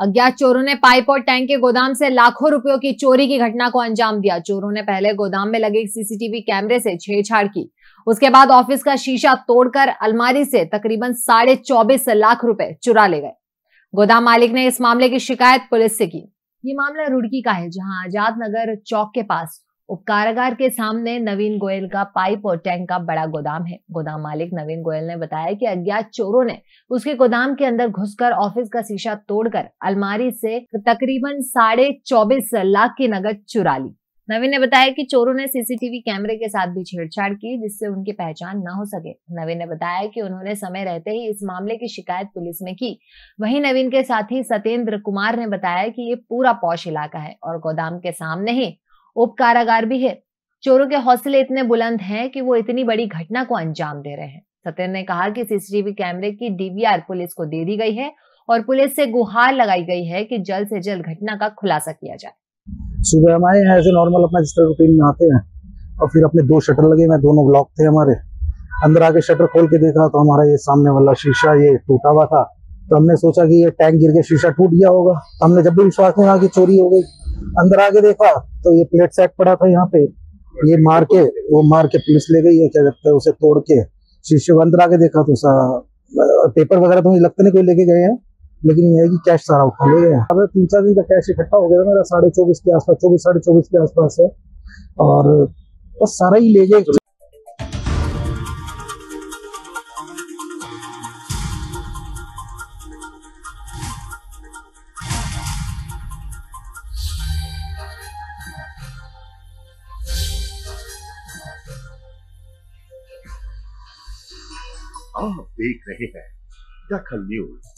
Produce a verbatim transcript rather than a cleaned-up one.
अज्ञात चोरों ने पाइप और टैंक के गोदाम से लाखों रुपयों की चोरी की घटना को अंजाम दिया। चोरों ने पहले गोदाम में लगे सीसीटीवी कैमरे से छेड़छाड़ की। उसके बाद ऑफिस का शीशा तोड़कर अलमारी से तकरीबन साढ़े चौबीस लाख रुपए चुरा ले गए। गोदाम मालिक ने इस मामले की शिकायत पुलिस से की। ये मामला रुड़की का है, जहां आजाद नगर चौक के पास उपकारागार के सामने नवीन गोयल का पाइप और टैंक का बड़ा गोदाम है। गोदाम मालिक नवीन गोयल ने बताया कि अज्ञात चोरों ने उसके गोदाम के अंदर घुसकर ऑफिस का शीशा तोड़कर अलमारी से तकरीबन साढ़े चौबीस लाख की नकद चुरा ली। नवीन ने बताया कि चोरों ने सीसीटीवी कैमरे के साथ भी छेड़छाड़ की, जिससे उनकी पहचान न हो सके। नवीन ने बताया कि उन्होंने समय रहते ही इस मामले की शिकायत पुलिस में की। वहीं नवीन के साथी सत्येंद्र कुमार ने बताया कि ये पूरा पॉश इलाका है और गोदाम के सामने ही उप कारागार भी है। चोरों के हौसले इतने बुलंद हैं कि वो इतनी बड़ी घटना को अंजाम दे रहे हैं। सत्येंद्र ने कहा कि सीसीटीवी कैमरे की डीवीआर पुलिस को दे दी गई है और पुलिस से गुहार लगाई गई है कि जल्द से जल्द घटना का खुलासा किया जाए। सुबह हमारे यहाँ ऐसे नॉर्मल अपना जिस तरह रूटीन में आते हैं और फिर अपने दो शटर लगे हुए, दोनों ब्लॉक थे हमारे। अंदर आके शटर खोल के देखा तो हमारा ये सामने वाला शीशा ये टूटा हुआ था। तो हमने सोचा कि ये टैंक गिर के शीशा टूट गया होगा। तो हमने जब भी विश्वास नहीं हुआ कि चोरी हो गई, अंदर आके देखा तो ये प्लेट सेट पड़ा था यहाँ पे, ये मार के वो मार के पुलिस ले गई है, क्या कहते हैं, उसे तोड़ के शीशे को अंदर आके देखा तो सा पेपर वगैरह तो मुझे लगता नहीं कोई लेके गए हैं, लेकिन ये है कि कैश सारा उठा ले गए। अब तीन चार दिन का कैश इकट्ठा हो गया मेरा, साढ़े चौबीस के आसपास, चौबीस साढ़े चौबीस के आसपास है, और बस सारा ही ले गए। आप देख रहे हैं दखल न्यूज।